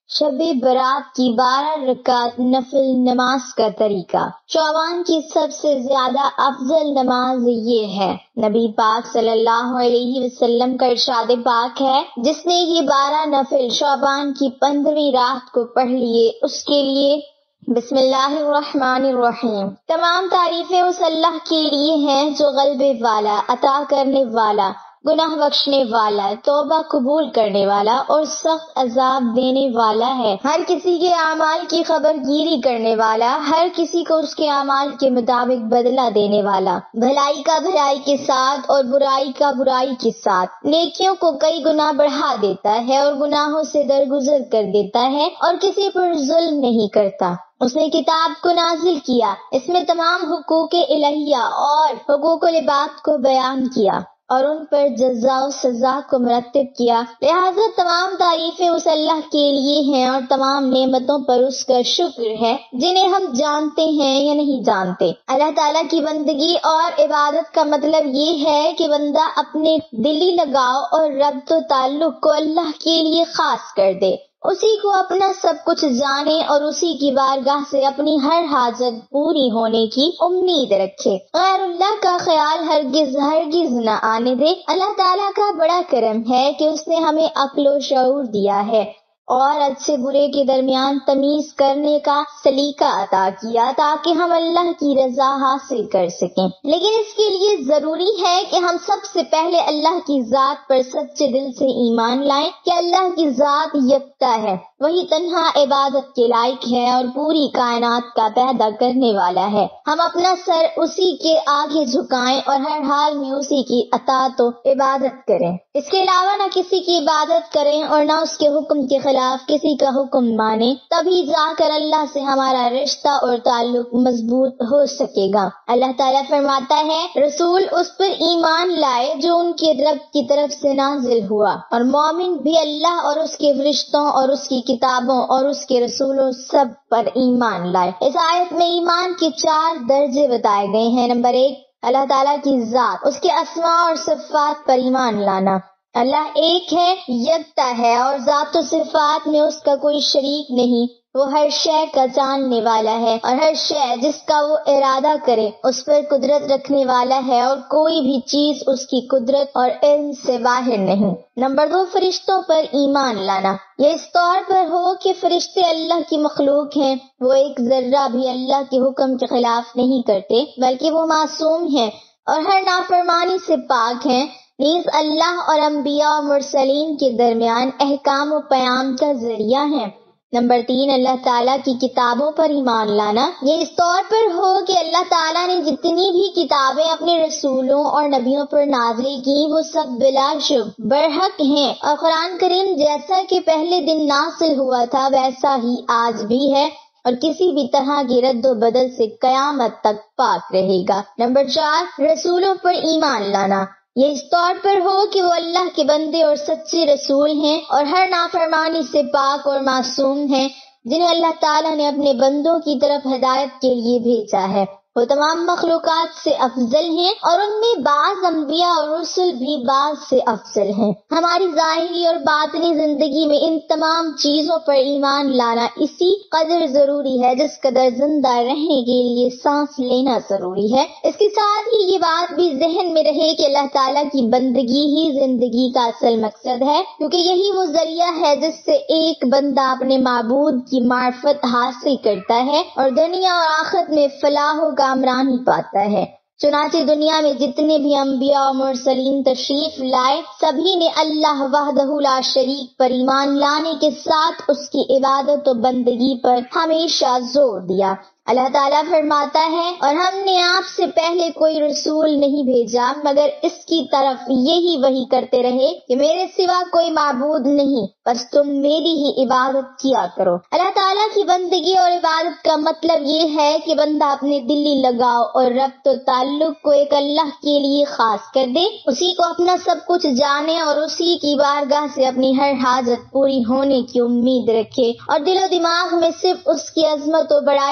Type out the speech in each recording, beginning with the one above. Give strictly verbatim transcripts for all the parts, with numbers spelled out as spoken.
شب برات کی بارہ رکعت نفل نماز کا طریقہ۔ شعبان کی سب سے زیادہ افضل نماز یہ ہے۔ نبی پاک صلی اللہ علیہ وسلم کا ارشاد پاک ہے، جس نے یہ بارہ نفل شعبان کی پندرہویں رات کو پڑھ لیے اس کے لیے بسم اللہ الرحمن الرحیم۔ تمام تعریفیں اس اللہ کے لیے ہیں جو غلبے والا، عطا کرنے والا، گناہ بخشنے والا، توبہ قبول کرنے والا اور سخت عذاب دینے والا ہے۔ ہر کسی کے اعمال کی خبر گیری کرنے والا، ہر کسی کو اس کے اعمال کے مطابق بدلہ دینے والا، بھلائی کا بھلائی کے ساتھ اور برائی کا برائی کے ساتھ، نیکیوں کو کئی گنا بڑھا دیتا ہے اور گناہوں سے درگزر کر دیتا ہے اور کسی پر ظلم نہیں کرتا۔ اس نے کتاب کو نازل کیا، اس میں تمام حقوق الہیہ اور حقوق العباد کو بیان کیا اور ان پر جزا و سزا کو مرتب کیا، لہذا تمام تعریفیں اس اللہ کے لیے ہیں اور تمام نعمتوں پر اس کا شکر ہے جنہیں ہم جانتے ہیں یا نہیں جانتے۔ اللہ تعالیٰ کی بندگی اور عبادت کا مطلب یہ ہے کہ بندہ اپنے دلی لگاؤ اور ربط و تعلق کو اللہ کے لیے خاص کر دے، اسی کو اپنا سب کچھ جانے اور اسی کی بارگاہ سے اپنی ہر حاجت پوری ہونے کی امید رکھے، غیر اللہ کا خیال ہرگز ہرگز نہ آنے دے۔ اللہ تعالیٰ کا بڑا کرم ہے کہ اس نے ہمیں عقل و شعور دیا ہے اور اچھے برے کے درمیان تمیز کرنے کا سلیقہ عطا کیا تاکہ ہم اللہ کی رضا حاصل کر سکیں، لیکن اس کے لیے ضروری ہے کہ ہم سب سے پہلے اللہ کی ذات پر سچے دل سے ایمان لائیں کہ اللہ کی ذات یکتا ہے، وہی تنہا عبادت کے لائق ہے اور پوری کائنات کا پیدا کرنے والا ہے۔ ہم اپنا سر اسی کے آگے جھکائیں اور ہر حال میں اسی کی اطاعت و عبادت کریں، اس کے علاوہ نہ کسی کی عبادت کریں اور نہ اس کے حکم کے خلاف کسی کا حکم مانے، تبھی جا کر اللہ سے ہمارا رشتہ اور تعلق مضبوط ہو سکے گا۔ اللہ تعالیٰ فرماتا ہے، رسول اس پر ایمان لائے جو ان کے رب کی طرف سے نازل ہوا، اور مومن بھی اللہ اور اس کے فرشتوں اور اس کی کتابوں اور اس کے رسولوں سب پر ایمان لائے۔ اس آیت میں ایمان کے چار درجے بتائے گئے ہیں۔ نمبر ایک، اللہ تعالیٰ کی ذات، اس کے اسماء اور صفات پر ایمان لانا۔ اللہ ایک ہے، یکتا ہے اور ذات و صفات میں اس کا کوئی شریک نہیں، وہ ہر شے کا جاننے والا ہے اور ہر شے جس کا وہ ارادہ کرے اس پر قدرت رکھنے والا ہے اور کوئی بھی چیز اس کی قدرت اور علم سے باہر نہیں۔ نمبر دو، فرشتوں پر ایمان لانا۔ یہ اس طور پر ہو کہ فرشتے اللہ کی مخلوق ہیں، وہ ایک ذرہ بھی اللہ کے حکم کے خلاف نہیں کرتے بلکہ وہ معصوم ہیں اور ہر نافرمانی سے پاک ہیں، نیز اللہ اور انبیاء و مرسلین کے درمیان احکام و پیام کا ذریعہ ہیں۔ نمبر تین، اللہ تعالیٰ کی کتابوں پر ایمان لانا۔ یہ اس طور پر ہو کہ اللہ تعالیٰ نے جتنی بھی کتابیں اپنے رسولوں اور نبیوں پر نازل کی وہ سب بلا شبہ برحق ہیں، اور قرآن کریم جیسا کہ پہلے دن نازل ہوا تھا ویسا ہی آج بھی ہے اور کسی بھی طرح کی رد و بدل سے قیامت تک پاک رہے گا۔ نمبر چار، رسولوں پر ایمان لانا۔ یہ اس طور پر ہو کہ وہ اللہ کے بندے اور سچے رسول ہیں اور ہر نافرمانی سے پاک اور معصوم ہیں، جنہیں اللہ تعالیٰ نے اپنے بندوں کی طرف ہدایت کے لیے بھیجا ہے۔ وہ تمام مخلوقات سے افضل ہیں اور ان میں بعض انبیاء اور رسل بھی بعض سے افضل ہیں۔ ہماری ظاہری اور باطنی زندگی میں ان تمام چیزوں پر ایمان لانا اسی قدر ضروری ہے جس قدر زندہ رہنے کے لیے سانس لینا ضروری ہے۔ اس کے ساتھ ہی یہ بات بھی ذہن میں رہے کہ اللہ تعالیٰ کی بندگی ہی زندگی کا اصل مقصد ہے، کیونکہ یہی وہ ذریعہ ہے جس سے ایک بندہ اپنے معبود کی معرفت حاصل کرتا ہے اور دنیا اور آخرت میں فلاح و کامرانی پاتا ہے۔ چنانچہ دنیا میں جتنے بھی انبیاء و مرسلین تشریف لائے سبھی نے اللہ وحدہ لا شریک پر ایمان لانے کے ساتھ اس کی عبادت و بندگی پر ہمیشہ زور دیا۔ اللہ تعالیٰ فرماتا ہے، اور ہم نے آپ سے پہلے کوئی رسول نہیں بھیجا مگر اس کی طرف یہی وحی کرتے رہے کہ میرے سوا کوئی معبود نہیں، بس تم میری ہی عبادت کیا کرو۔ اللہ تعالیٰ کی بندگی اور عبادت کا مطلب یہ ہے کہ بندہ اپنے دلی لگاؤ اور ربط و تعلق کو ایک اللہ کے لیے خاص کر دے، اسی کو اپنا سب کچھ جانے اور اسی کی بارگاہ سے اپنی ہر حاجت پوری ہونے کی امید رکھے اور دل و دماغ میں صرف اس کی عظمت و بڑائی کا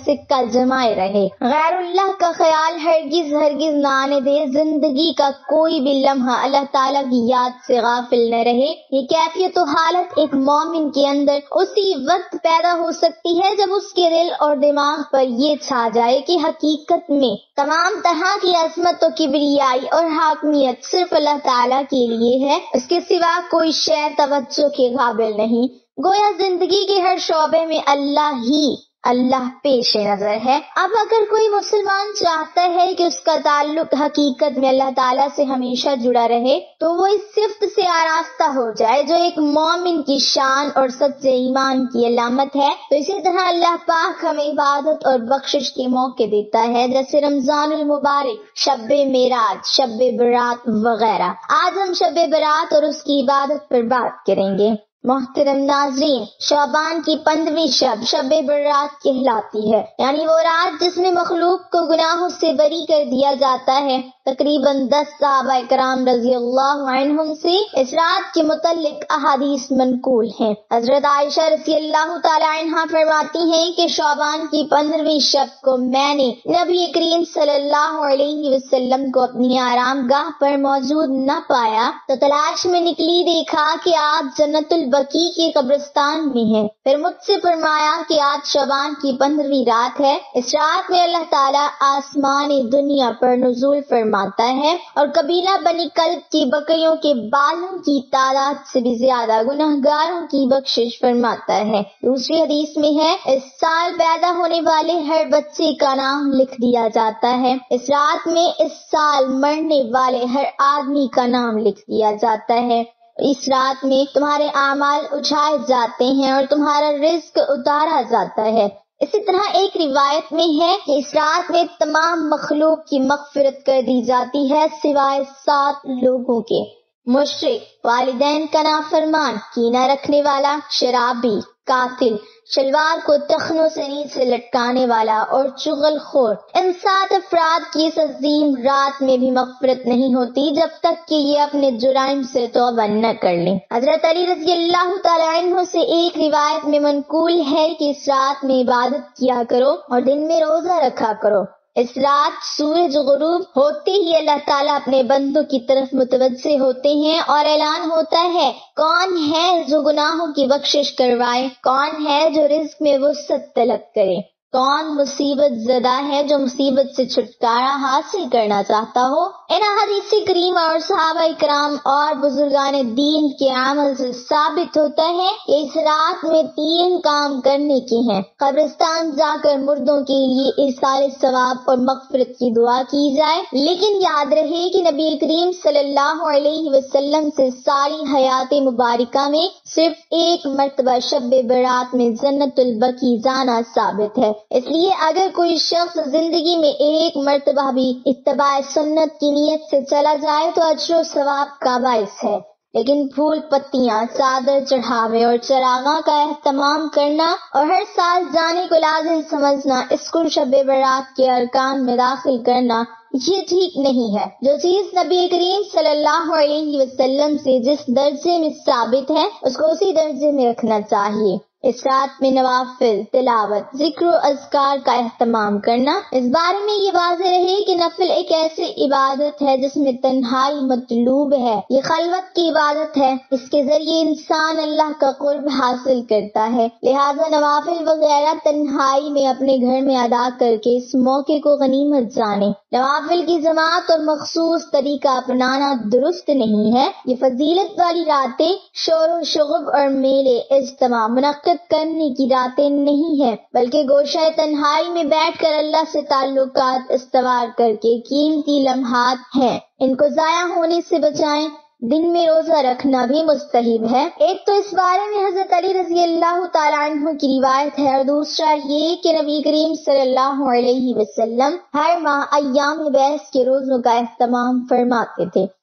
سکہ جمائے رہے، غیر اللہ کا خیال ہرگز ہرگز نہ آنے دے، زندگی کا کوئی بھی لمحہ اللہ تعالیٰ کی یاد سے غافل نہ رہے۔ یہ کیفیت و حالت ایک مومن کے اندر اسی وقت پیدا ہو سکتی ہے جب اس کے دل اور دماغ پر یہ چھا جائے کہ حقیقت میں تمام طرح کی عظمت و کبریائی اور حاکمیت صرف اللہ تعالیٰ کے لیے ہے، اس کے سوا کوئی شے توجہ کے قابل نہیں۔ گویا زندگی کے ہر شعبے میں اللہ ہی اللہ پیش نظر ہے۔ اب اگر کوئی مسلمان چاہتا ہے کہ اس کا تعلق حقیقت میں اللہ تعالیٰ سے ہمیشہ جڑا رہے تو وہ اس صفت سے آراستہ ہو جائے جو ایک مومن کی شان اور سچے ایمان کی علامت ہے، تو اسی طرح اللہ پاک ہمیں عبادت اور بخشش کے موقع دیتا ہے، جیسے رمضان المبارک، شب معراج، شب برات وغیرہ۔ آج ہم شب برات اور اس کی عبادت پر بات کریں گے۔ محترم ناظرین، شعبان کی پندرہویں شب شب برات کہلاتی ہے، یعنی وہ رات جس میں مخلوق کو گناہوں سے بری کر دیا جاتا ہے۔ تقریباً دس صحابہ کرام رضی اللہ عنہم سے اس رات کے متعلق احادیث منقول ہیں۔ حضرت عائشہ رضی اللہ تعالی عنہا فرماتی ہیں کہ شعبان کی پندرہویں شب کو میں نے نبی کریم صلی اللہ علیہ وسلم کو اپنی آرام گاہ پر موجود نہ پایا تو تلاش میں نکلی، دیکھا کہ آپ جنت البقیع کے قبرستان میں ہیں۔ پھر مجھ سے فرمایا کہ آج شعبان کی پندرہویں رات ہے، اس رات میں اللہ تعالیٰ آسمان دنیا پر نزول فرماتا ہے اور قبیلہ بنی کلب کی بکریوں کے بالوں کی تعداد سے بھی زیادہ گنہگاروں کی بخشش فرماتا ہے۔ دوسری حدیث میں ہے، اس سال پیدا ہونے والے ہر بچے کا نام لکھ دیا جاتا ہے۔ اس رات میں اس سال مرنے والے ہر آدمی کا نام لکھ دیا جاتا ہے۔ اس رات میں تمہارے اعمال اٹھائے جاتے ہیں اور تمہارا رزق اتارا جاتا ہے۔ اسی طرح ایک روایت میں ہے کہ اس رات میں تمام مخلوق کی مغفرت کر دی جاتی ہے سوائے سات لوگوں کے: مشرک، والدین کا نافرمان، کینہ رکھنے والا، شرابی، قاتل، شلوار کو ٹخنوں سے نیچے لٹکانے والا اور چغل خور۔ ان سات افراد کی اس عظیم رات میں بھی مغفرت نہیں ہوتی جب تک کہ یہ اپنے جرائم سے توبہ نہ کر لیں۔ حضرت علی رضی اللہ تعالی عنہ سے ایک روایت میں منقول ہے کہ اس رات میں عبادت کیا کرو اور دن میں روزہ رکھا کرو۔ اس رات سورج غروب ہوتے ہی اللہ تعالیٰ اپنے بندوں کی طرف متوجہ ہوتے ہیں اور اعلان ہوتا ہے، کون ہے جو گناہوں کی بخشش کروائے، کون ہے جو رزق میں وسعت طلب کرے، کون مصیبت زدہ ہے جو مصیبت سے چھٹکارا حاصل کرنا چاہتا ہو۔ ان حدیث کریم اور صحابہ کرام اور بزرگان دین کے عمل سے ثابت ہوتا ہے کہ اس رات میں تین کام کرنے کے ہیں: قبرستان جا کر مردوں کے لیے ارسال ثواب اور مغفرت کی دعا کی جائے، لیکن یاد رہے کہ نبی کریم صلی اللہ علیہ وسلم سے ساری حیات مبارکہ میں صرف ایک مرتبہ شب برات میں جنت البقیع جانا ثابت ہے۔ اس لیے اگر کوئی شخص زندگی میں ایک مرتبہ بھی اتباع سنت کی نیت سے چلا جائے تو اجر و ثواب کا باعث ہے، لیکن پھول پتیاں، چادر چڑھاوے اور چراغاں کا اہتمام کرنا اور ہر سال جانے کو لازم سمجھنا، اس کو شب برات کے ارکان میں داخل کرنا، یہ ٹھیک نہیں ہے۔ جو چیز نبی کریم صلی اللہ علیہ وسلم سے جس درجے میں ثابت ہے اس کو اسی درجے میں رکھنا چاہیے۔ اس رات میں نوافل، تلاوت، ذکر و اذکار کا اہتمام کرنا۔ اس بارے میں یہ واضح رہے کہ نفل ایک ایسی عبادت ہے جس میں تنہائی مطلوب ہے، یہ خلوت کی عبادت ہے، اس کے ذریعے انسان اللہ کا قرب حاصل کرتا ہے، لہذا نوافل وغیرہ تنہائی میں اپنے گھر میں ادا کر کے اس موقع کو غنیمت جانیں۔ نوافل کی جماعت اور مخصوص طریقہ اپنانا درست نہیں ہے۔ یہ فضیلت والی راتیں شور و شغب اور میلے اجتماع منعقد کرنے کی راتیں نہیں ہیں، بلکہ گوشہ تنہائی میں بیٹھ کر اللہ سے تعلقات استوار کر کے قیمتی لمحات ہیں، ان کو ضائع ہونے سے بچائیں۔ دن میں روزہ رکھنا بھی مستحب ہے۔ ایک تو اس بارے میں حضرت علی رضی اللہ تعالی عنہ کی روایت ہے اور دوسرا یہ کہ نبی کریم صلی اللہ علیہ وسلم ہر ماہ ایام بیس کے روزوں کا اہتمام فرماتے تھے۔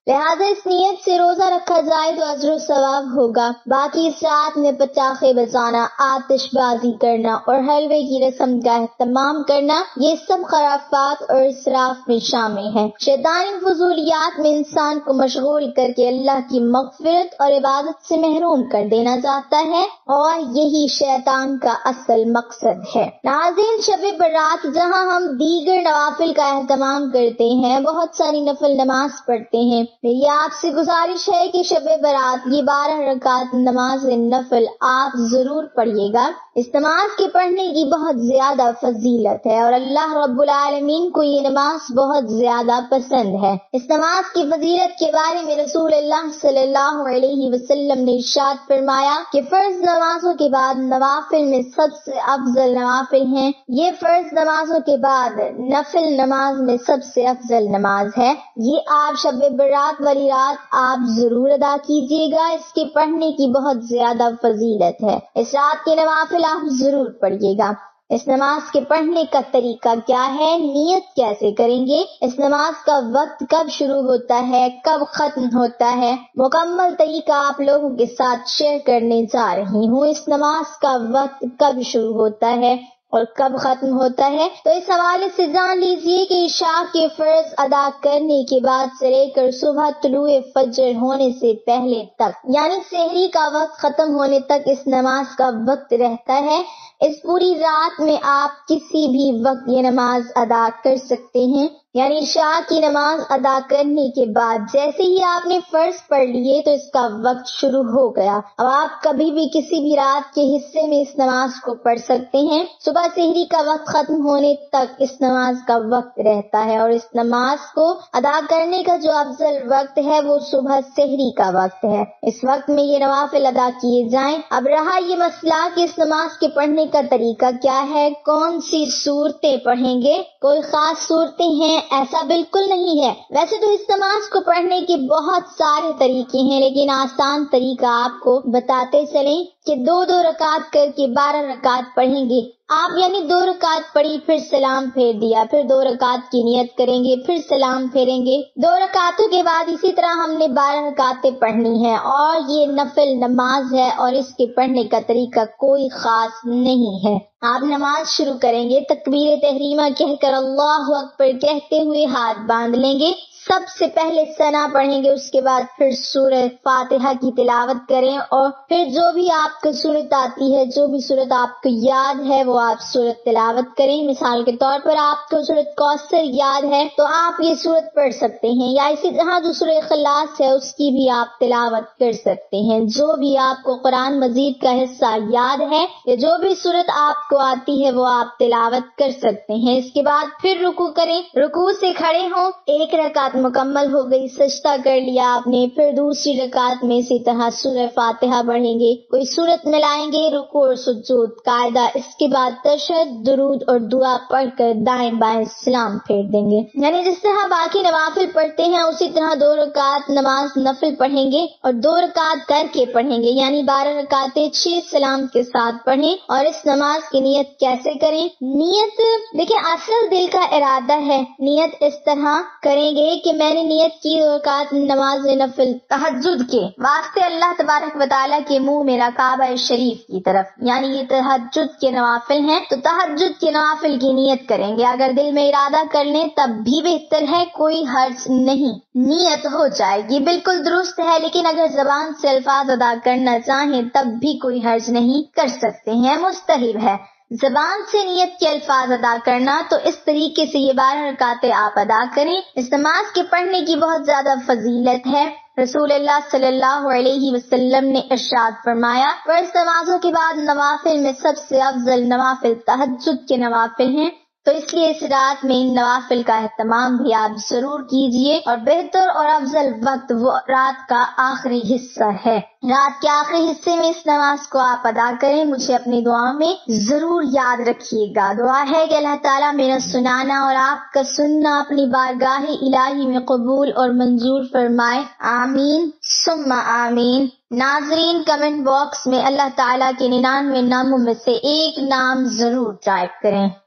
لہٰذا اس نیت سے روزہ رکھا جائے تو اجر و ثواب ہوگا۔ باقی اس رات میں پٹاخے بجانا، آتش بازی کرنا اور حلوے کی رسم کا اہتمام کرنا، یہ سب خرافات اور اسراف میں شامل ہے۔ شیطان ان فضولیات میں انسان کو مشغول کر کے اللہ کی مغفرت اور عبادت سے محروم کر دینا چاہتا ہے، اور یہی شیطان کا اصل مقصد ہے۔ ناظرین، شب برات جہاں ہم دیگر نوافل کا اہتمام کرتے ہیں، بہت ساری نفل نماز پڑھتے ہیں، میری آپ سے گزارش ہے کہ شب برات یہ بارہ رکعت نماز نفل آپ ضرور پڑھیے گا۔ اس نماز کے پڑھنے کی بہت زیادہ فضیلت ہے اور اللہ رب العالمین کو یہ نماز بہت زیادہ پسند ہے۔ اس نماز کی فضیلت کے بارے میں رسول اللہ صلی اللہ علیہ وسلم نے ارشاد فرمایا کہ فرض نمازوں کے بعد نوافل میں سب سے افضل نوافل ہیں۔ یہ فرض نمازوں کے بعد نفل نماز میں سب سے افضل نماز ہے۔ یہ آپ شب برات والی رات آپ ضرور ادا کیجیے گا، اس کے پڑھنے کی بہت زیادہ فضیلت ہے۔ اس رات کے نوافل آپ ضرور پڑھیے گا۔ اس نماز کے پڑھنے کا طریقہ کیا ہے، نیت کیسے کریں گے، اس نماز کا وقت کب شروع ہوتا ہے، کب ختم ہوتا ہے، مکمل طریقہ آپ لوگوں کے ساتھ شیئر کرنے جا رہی ہوں۔ اس نماز کا وقت کب شروع ہوتا ہے اور کب ختم ہوتا ہے، تو اس حوالے سے جان لیجئے کہ عشاء کے فرض ادا کرنے کے بعد سے لے کر صبح طلوع فجر ہونے سے پہلے تک، یعنی سحری کا وقت ختم ہونے تک اس نماز کا وقت رہتا ہے۔ اس پوری رات میں آپ کسی بھی وقت یہ نماز ادا کر سکتے ہیں، یعنی عشاء کی نماز ادا کرنے کے بعد جیسے ہی آپ نے فرض پڑھ لیے تو اس کا وقت شروع ہو گیا۔ اب آپ کبھی بھی کسی بھی رات کے حصے میں اس نماز کو پڑھ سکتے ہیں۔ صبح سحری کا وقت ختم ہونے تک اس نماز کا وقت رہتا ہے، اور اس نماز کو ادا کرنے کا جو افضل وقت ہے وہ صبح سحری کا وقت ہے۔ اس وقت میں یہ نوافل ادا کیے جائیں۔ اب رہا یہ مسئلہ کہ اس نماز کے پڑھنے کا طریقہ کیا ہے، کون سی صورتیں پڑھیں گے، کوئی خاص صورتیں ہیں ایسا بالکل نہیں ہے۔ ویسے تو اس نماز کو پڑھنے کے بہت سارے طریقے ہیں، لیکن آسان طریقہ آپ کو بتاتے چلیں کہ دو دو رکعت کر کے بارہ رکعت پڑھیں گے آپ، یعنی دو رکعت پڑھی پھر سلام پھیر دیا، پھر دو رکعت کی نیت کریں گے، پھر سلام پھیریں گے۔ دو رکعتوں کے بعد اسی طرح ہم نے بارہ رکعتیں پڑھنی ہیں، اور یہ نفل نماز ہے اور اس کے پڑھنے کا طریقہ کوئی خاص نہیں ہے۔ آپ نماز شروع کریں گے، تکبیر تحریمہ کہہ کر اللہ اکبر کہتے ہوئے ہاتھ باندھ لیں گے، سب سے پہلے ثنا پڑھیں گے، اس کے بعد پھر سورہ فاتحہ کی تلاوت کریں، اور پھر جو بھی آپ کو سورت آتی ہے، جو بھی سورت آپ کو یاد ہے وہ آپ سورت تلاوت کریں۔ مثال کے طور پر آپ کو سورت کوثر یاد ہے تو آپ یہ سورت پڑھ سکتے ہیں، یا اسی طرح جو سورہ اخلاص ہے اس کی بھی آپ تلاوت کر سکتے ہیں۔ جو بھی آپ کو قرآن مجید کا حصہ یاد ہے یا جو بھی سورت آپ کو آتی ہے وہ آپ تلاوت کر سکتے ہیں۔ اس کے بعد پھر رکوع کریں، رکوع سے کھڑے ہوں، ایک رکعت مکمل ہو گئی، سجدہ کر لیا آپ نے، پھر دوسری رکعت میں اسی طرح سورہ فاتحہ پڑھیں گے، کوئی سورت ملائیں گے، رکوع اور سجود قاعدہ، اس کے بعد تشہد، درود اور دعا پڑھ کر دائیں بائیں سلام پھیر دیں گے۔ یعنی جس طرح باقی نوافل پڑھتے ہیں اسی طرح دو رکعت نماز نفل پڑھیں گے، اور دو رکعت کر کے پڑھیں گے، یعنی بارہ رکعتیں چھ سلام کے ساتھ پڑھیں۔ اور اس نماز کی نیت کیسے کریں؟ نیت دیکھیں، اصل دل کا ارادہ ہے، نیت اس طرح کریں گے کہ میں نے نیت کی دو رکعت نماز نفل تہجد کے واسطے اللہ تبارک و تعالیٰ کے منہ میرا کعبہ شریف کی طرف، یعنی یہ تہجد کے نوافل ہیں تو تہجد کے نوافل کی نیت کریں گے۔ اگر دل میں ارادہ کر لیں تب بھی بہتر ہے، کوئی حرج نہیں، نیت ہو جائے گی، بالکل درست ہے۔ لیکن اگر زبان سے الفاظ ادا کرنا چاہیں تب بھی کوئی حرج نہیں، کر سکتے ہیں، مستحب ہے زبان سے نیت کے الفاظ ادا کرنا۔ تو اس طریقے سے یہ بارہ رکعتیں آپ ادا کریں۔ اس نماز کے پڑھنے کی بہت زیادہ فضیلت ہے۔ رسول اللہ صلی اللہ علیہ وسلم نے ارشاد فرمایا، فرض نمازوں کے بعد نوافل میں سب سے افضل نوافل تہجد کے نوافل ہیں، تو اس لیے اس رات میں ان نوافل کا اہتمام بھی آپ ضرور کیجئے، اور بہتر اور افضل وقت وہ رات کا آخری حصہ ہے۔ رات کے آخری حصے میں اس نماز کو آپ ادا کریں، مجھے اپنی دعا میں ضرور یاد رکھیے گا۔ دعا ہے کہ اللہ تعالیٰ میرا سنانا اور آپ کا سننا اپنی بارگاہ الہی میں قبول اور منظور فرمائے، آمین ثم آمین۔ ناظرین، کمنٹ باکس میں اللہ تعالیٰ کے ننانوے ناموں میں سے ایک نام ضرور ٹائپ کریں۔